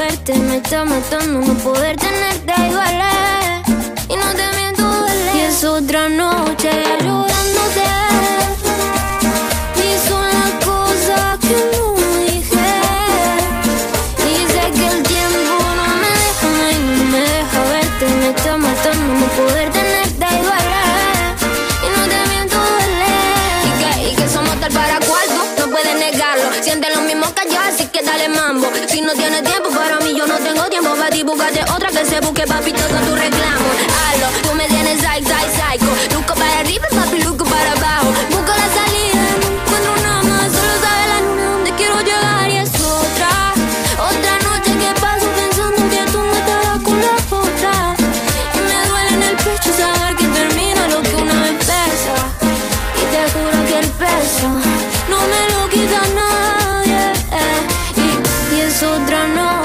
verte, me está matando no poder tenerte igual. Y no te miento, duele. Y es otra noche llorándote. Y son las cosas que no dije. Y sé que el tiempo no me deja verte, me está matando no poder tenerte igual. Y no te miento, duele. Y que somos tal para cual, tú no puedes negarlo. Siente lo mismo que yo, así que dale mambo. Si no tienes tiempo para mí, yo no tengo tiempo para ti. Búscate otra que se busque, papito, con tu reclamo. Hazlo, tú me tienes psycho. Luco para arriba, papi, luco para abajo. Busco la salida, no encuentro nada más. Solo sabe la luna donde quiero llegar. Y es otra noche que paso pensando que tú no estarás con la otra. Y me duele en el pecho saber que termina lo que una vez empieza. Y te juro que el peso no me lo quita nadie. Y es otra noche.